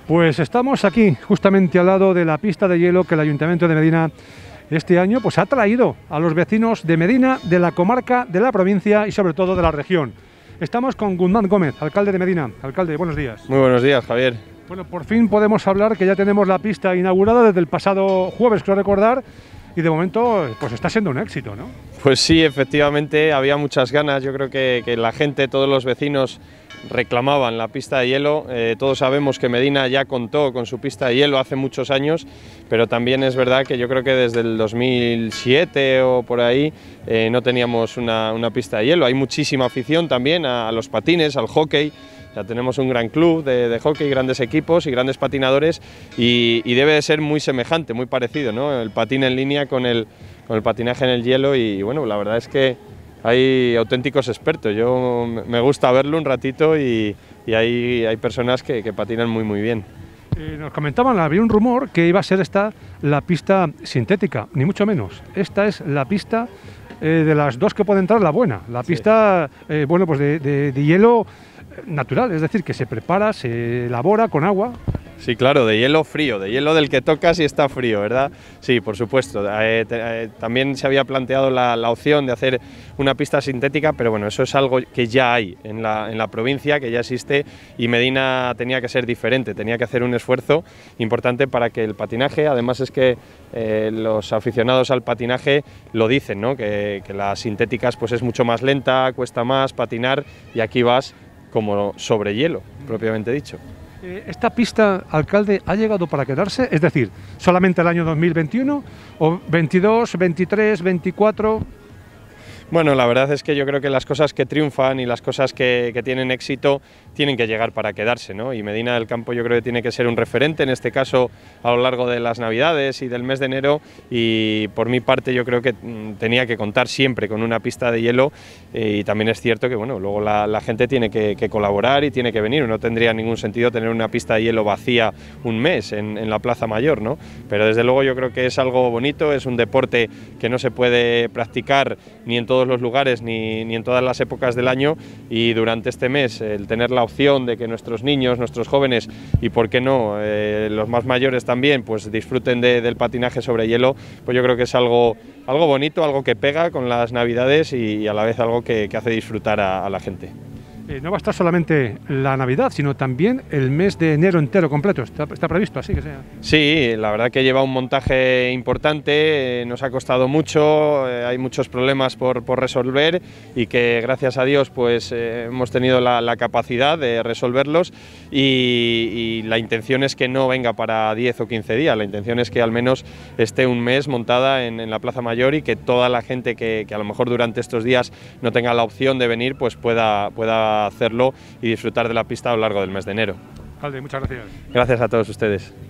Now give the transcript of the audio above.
Pues estamos aquí, justamente al lado de la pista de hielo que el Ayuntamiento de Medina este año pues ha traído a los vecinos de Medina, de la comarca, de la provincia y sobre todo de la región. Estamos con Guzmán Gómez, alcalde de Medina. Alcalde, buenos días. Muy buenos días, Javier. Bueno, por fin podemos hablar que ya tenemos la pista inaugurada desde el pasado jueves, creo recordar, y de momento pues está siendo un éxito, ¿no? Pues sí, efectivamente, había muchas ganas. Yo creo que la gente, todos los vecinos reclamaban la pista de hielo. Todos sabemos que Medina ya contó con su pista de hielo hace muchos años, pero también es verdad que yo creo que desde el 2007 o por ahí no teníamos una pista de hielo. Hay muchísima afición también a los patines, al hockey. Ya tenemos un gran club de hockey, grandes equipos y grandes patinadores y debe de ser muy semejante, muy parecido, ¿no? El patín en línea con el patinaje en el hielo y bueno, la verdad es que hay auténticos expertos. Yo me gusta verlo un ratito y hay personas que patinan muy bien. Nos comentaban, había un rumor que iba a ser esta la pista sintética, ni mucho menos. Esta es la pista de las dos que puede entrar, la buena. La pista, bueno, pues de hielo natural, es decir, que se prepara, se elabora con agua. Sí, claro, de hielo frío, de hielo del que tocas y está frío, ¿verdad? Sí, por supuesto. También se había planteado la opción de hacer una pista sintética, pero bueno, eso es algo que ya hay en la provincia, que ya existe, y Medina tenía que ser diferente, tenía que hacer un esfuerzo importante para que el patinaje, además es que los aficionados al patinaje lo dicen, ¿no? Que las sintéticas pues es mucho más lenta, cuesta más patinar, y aquí vas como sobre hielo, propiamente dicho. ¿Esta pista, alcalde, ha llegado para quedarse? Es decir, ¿solamente el año 2021 o 22, 23, 24? Bueno, la verdad es que yo creo que las cosas que triunfan y las cosas que tienen éxito tienen que llegar para quedarse, ¿no? Y Medina del Campo yo creo que tiene que ser un referente, en este caso a lo largo de las Navidades y del mes de enero, y por mi parte yo creo que tenía que contar siempre con una pista de hielo, y también es cierto que bueno, luego la gente tiene que colaborar y tiene que venir. No tendría ningún sentido tener una pista de hielo vacía un mes en la Plaza Mayor, ¿no? Pero desde luego yo creo que es algo bonito, es un deporte que no se puede practicar ni en todos los lugares ni en todas las épocas del año, y durante este mes el tener la opción de que nuestros niños, nuestros jóvenes y por qué no los más mayores también pues disfruten del patinaje sobre hielo, pues yo creo que es algo bonito, algo que pega con las Navidades y a la vez algo que hace disfrutar a la gente. No va a estar solamente la Navidad, sino también el mes de enero entero completo. ¿Está previsto así que sea? Sí, la verdad que lleva un montaje importante, nos ha costado mucho, hay muchos problemas por resolver y que gracias a Dios pues hemos tenido la capacidad de resolverlos, y la intención es que no venga para 10 o 15 días, la intención es que al menos esté un mes montada en la Plaza Mayor y que toda la gente que a lo mejor durante estos días no tenga la opción de venir pues pueda hacerlo y disfrutar de la pista a lo largo del mes de enero. Alcalde, muchas gracias. Gracias a todos ustedes.